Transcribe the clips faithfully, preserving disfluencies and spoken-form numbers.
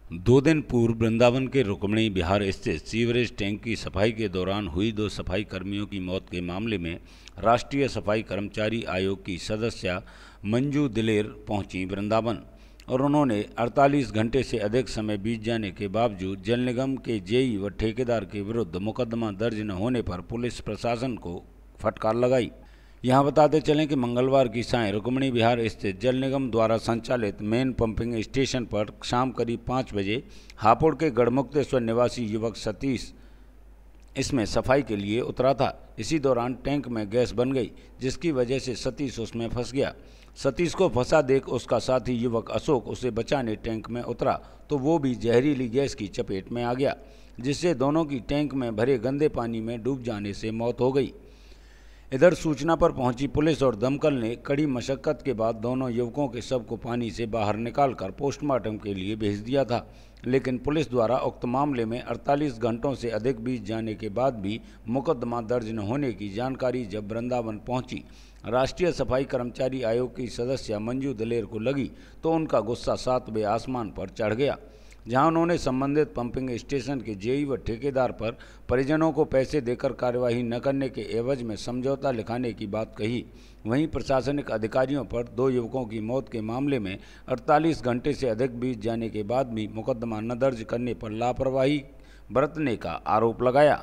दो दिन पूर्व वृंदावन के रुक्मिणी विहार स्थित सीवरेज टैंक की सफाई के दौरान हुई दो सफाई कर्मियों की मौत के मामले में राष्ट्रीय सफाई कर्मचारी आयोग की सदस्य मंजू दिलेर पहुंची वृंदावन और उन्होंने अड़तालीस घंटे से अधिक समय बीत जाने के बावजूद जल निगम के जेई व ठेकेदार के विरुद्ध मुकदमा दर्ज न होने पर पुलिस प्रशासन को फटकार लगाई। यहाँ बताते चलें कि मंगलवार की सायं रुक्मिणी विहार स्थित जल निगम द्वारा संचालित मेन पंपिंग स्टेशन पर शाम करीब पाँच बजे हापुड़ के गढ़मुक्तेश्वर निवासी युवक सतीश इसमें सफाई के लिए उतरा था। इसी दौरान टैंक में गैस बन गई, जिसकी वजह से सतीश उसमें फंस गया। सतीश को फंसा देख उसका साथी युवक अशोक उसे बचाने टैंक में उतरा तो वो भी जहरीली गैस की चपेट में आ गया, जिससे दोनों की टैंक में भरे गंदे पानी में डूब जाने से मौत हो गई। इधर सूचना पर पहुंची पुलिस और दमकल ने कड़ी मशक्कत के बाद दोनों युवकों के शव को पानी से बाहर निकालकर पोस्टमार्टम के लिए भेज दिया था, लेकिन पुलिस द्वारा उक्त मामले में अड़तालीस घंटों से अधिक बीत जाने के बाद भी मुकदमा दर्ज न होने की जानकारी जब वृंदावन पहुंची राष्ट्रीय सफाई कर्मचारी आयोग की सदस्य मंजू दिलेर को लगी तो उनका गुस्सा सातवें आसमान पर चढ़ गया। जहां उन्होंने संबंधित पंपिंग स्टेशन के जेई व ठेकेदार पर परिजनों को पैसे देकर कार्यवाही न करने के एवज में समझौता लिखाने की बात कही। वहीं प्रशासनिक अधिकारियों पर दो युवकों की मौत के मामले में अड़तालीस घंटे से अधिक बीत जाने के बाद भी मुकदमा न दर्ज करने पर लापरवाही बरतने का आरोप लगाया।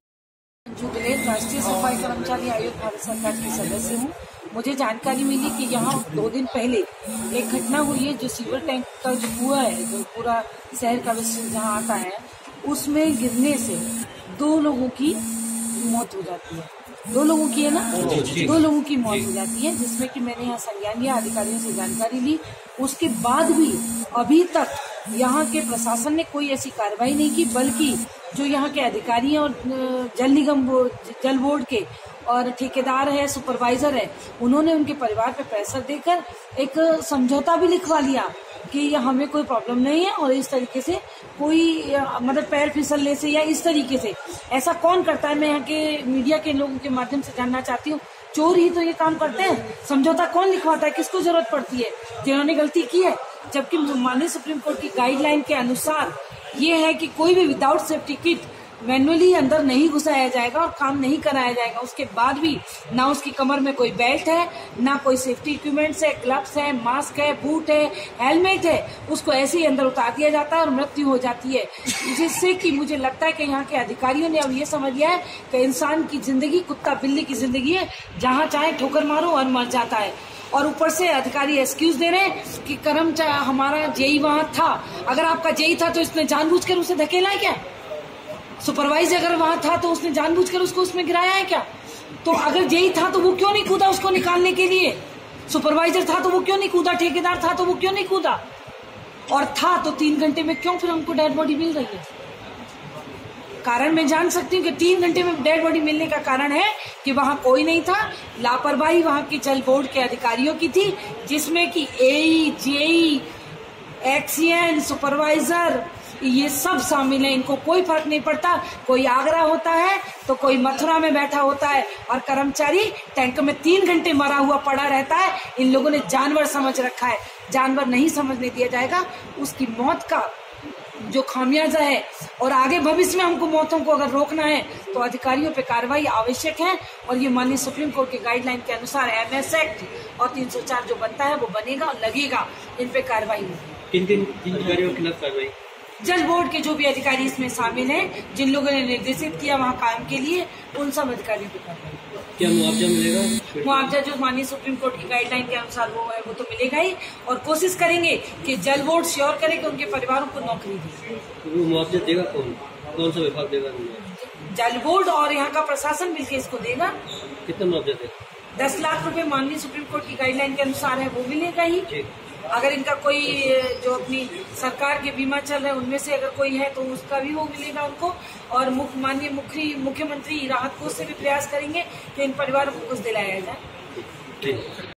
राष्ट्रीय सफाई कर्मचारी आयोग भारत सरकार की सदस्य हूँ। मुझे जानकारी मिली कि यहाँ दो दिन पहले एक घटना हुई है, जो सीवर टैंक का जो कुआं है, जो पूरा शहर का विस्तृत जहाँ आता है, उसमें गिरने से दो लोगों की मौत हो जाती है। दो लोगों की है ना, दो लोगों की मौत हो जाती है, जिसमें कि मैंने यहाँ संज्ञान लिया, अधिकारियों से जानकारी ली। उसके बाद भी अभी तक यहाँ के प्रशासन ने कोई ऐसी कार्रवाई नहीं की, बल्कि जो यहाँ के अधिकारी और जल निगम जल बोर्ड के और ठेकेदार है, सुपरवाइजर है, उन्होंने उनके परिवार पे प्रेशर देकर एक समझौता भी लिखवा लिया कि हमें कोई प्रॉब्लम नहीं है और इस तरीके से कोई मतलब पैर फिसलने से या इस तरीके से ऐसा कौन करता है। मैं यहाँ के मीडिया के लोगों के माध्यम से जानना चाहती हूँ, चोर ही तो ये काम करते हैं। समझौता कौन लिखवाता है, किसको जरूरत पड़ती है, जिन्होंने गलती की है। जबकि माननीय सुप्रीम कोर्ट की गाइडलाइन के अनुसार ये है कि कोई भी विदाउट सेफ्टी किट मैनुअली अंदर नहीं घुसाया जाएगा और काम नहीं कराया जाएगा। उसके बाद भी ना उसकी कमर में कोई बेल्ट है, ना कोई सेफ्टी इक्विपमेंट्स है, ग्लव्स है, मास्क है, बूट है, हेलमेट है, उसको ऐसे ही अंदर उतार दिया जाता है और मृत्यु हो जाती है। जिससे कि मुझे लगता है कि यहाँ के अधिकारियों ने अब ये समझ लिया है कि इंसान की जिंदगी कुत्ता बिल्ली की जिंदगी है, जहाँ चाहे ठोकर मारो और मर जाता है। और ऊपर से अधिकारी एक्सक्यूज दे रहे हैं कि कर्मचारी हमारा जेई वहां था। अगर आपका जेई था तो इसने जानबूझकर उसे धकेला है क्या? सुपरवाइजर अगर वहां था तो उसने जानबूझकर उसको उसमें गिराया है क्या? तो अगर जेई था तो वो क्यों नहीं कूदा उसको निकालने के लिए? सुपरवाइजर था तो वो क्यों नहीं कूदा? ठेकेदार था तो वो क्यों नहीं कूदा? और था तो तीन घंटे में क्यों फिर हमको डेड बॉडी मिल रही है? कारण मैं जान सकती हूँ कि तीन घंटे में डेड बॉडी मिलने का कारण है कि वहां कोई नहीं था। लापरवाही वहां की जल बोर्ड के अधिकारियों की थी, जिसमें कि एई, जेई, एक्सीएन, सुपरवाइजर ये सब शामिल है। इनको कोई फर्क नहीं पड़ता, कोई आगरा होता है तो कोई मथुरा में बैठा होता है और कर्मचारी टैंक में तीन घंटे मरा हुआ पड़ा रहता है। इन लोगों ने जानवर समझ रखा है, जानवर नहीं समझने दिया जाएगा। उसकी मौत का जो खामियाजा है और आगे भविष्य में हमको मौतों को अगर रोकना है तो अधिकारियों पे कार्रवाई आवश्यक है। और ये माननीय सुप्रीम कोर्ट के गाइडलाइन के अनुसार एमएस एक्ट और तीन सौ चार जो बनता है वो बनेगा और लगेगा, इन पे कार्रवाई होगी। किन किन अधिकारियों के खिलाफ कार्रवाई? जल बोर्ड के जो भी अधिकारी इसमें शामिल हैं, जिन लोगों ने निर्देशित किया वहाँ काम के लिए, उन सब अधिकारियों को कार्रवाई। क्या मुआवजा मिलेगा? मुआवजा जो माननीय सुप्रीम कोर्ट की गाइडलाइन के अनुसार वो है वो तो मिलेगा ही, और कोशिश करेंगे कि जल बोर्ड श्योर करे कि उनके परिवारों को नौकरी दे। वो मुआवजा देगा कौन? कौन सा विभाग देगा? जल बोर्ड और यहाँ का प्रशासन मिलकर इसको देगा। कितना मुआवजा देगा? दस लाख रुपए माननीय सुप्रीम कोर्ट की गाइडलाइन के अनुसार है, वो मिलेगा ही। अगर इनका कोई जो अपनी सरकार के बीमा चल रहे हैं उनमें से अगर कोई है तो उसका भी वो मिलेगा उनको। और माननीय मुख्यमंत्री राहत कोष से भी प्रयास करेंगे कि इन परिवारों को कुछ दिलाया जाए।